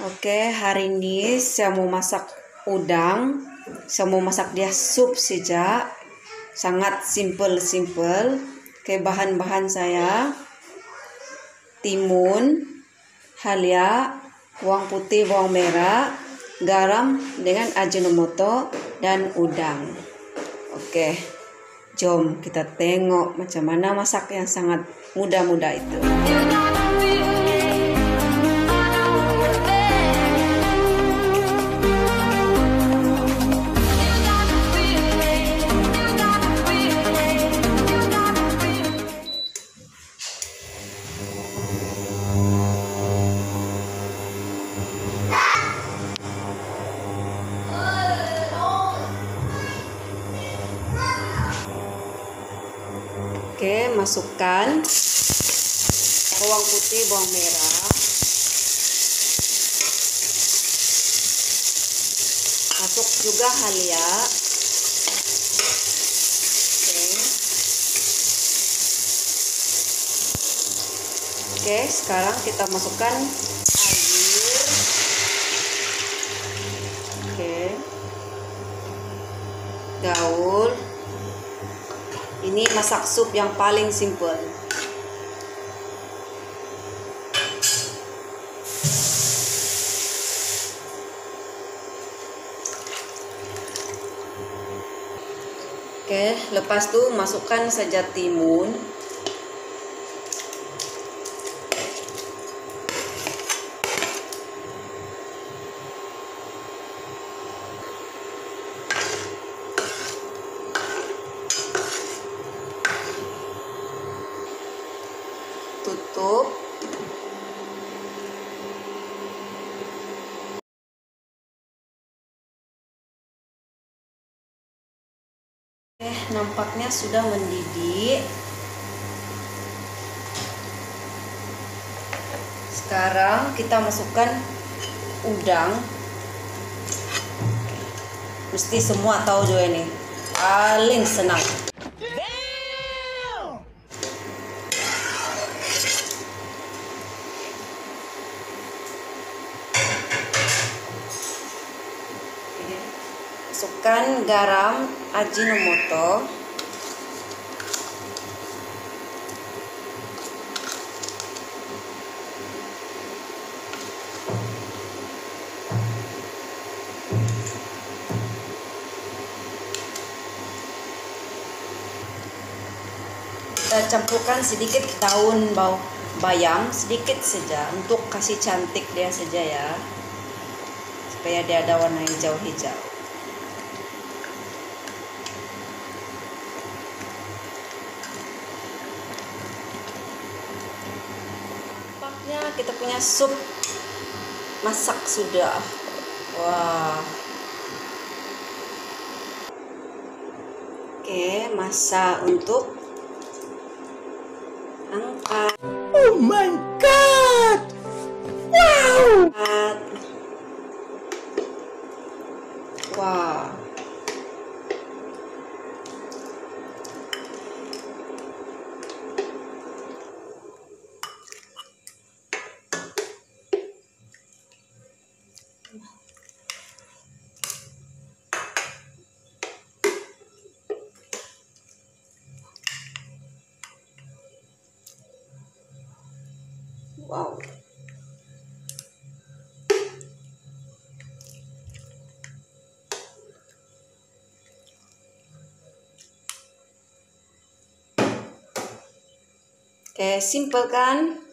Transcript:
Oke, hari ini saya mau masak udang. Saya mau masak dia sup saja. Sangat simple. Oke, bahan-bahan saya: timun, halia, bawang putih, bawang merah, garam dengan ajinomoto, dan udang. Oke, jom kita tengok macam mana masak yang sangat mudah itu. Oke, masukkan bawang putih, bawang merah, masuk juga halia. Oke, sekarang kita masukkan air. Oke, gaul. Ini masak sup yang paling simple. Oke, lepas itu masukkan saja timun. Tutup. Nampaknya sudah mendidih. Sekarang kita masukkan udang. Mesti semua tahu juga ini. Paling senang. Masukkan garam, ajinomoto, kita campurkan sedikit daun bayam, sedikit saja untuk kasih cantik dia saja ya, supaya dia ada warna hijau-hijau. Kita punya sup masak sudah. Wah. Oke, masa untuk angkat. Oh my god. Wow. Wah. Wow. Oke, simple kan?